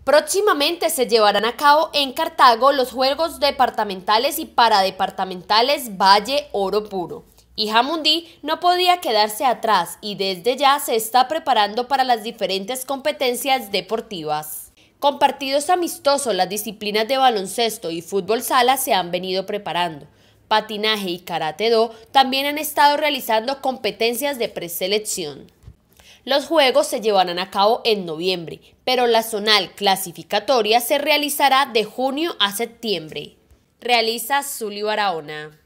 Próximamente se llevarán a cabo en Cartago los Juegos Departamentales y Paradepartamentales Valle Oro Puro. Y Jamundí no podía quedarse atrás y desde ya se está preparando para las diferentes competencias deportivas. Con partidos amistosos, las disciplinas de baloncesto y fútbol sala se han venido preparando. Patinaje y karate-do también han estado realizando competencias de preselección. Los juegos se llevarán a cabo en noviembre, pero la zonal clasificatoria se realizará de junio a septiembre. Realiza Zully Barahona.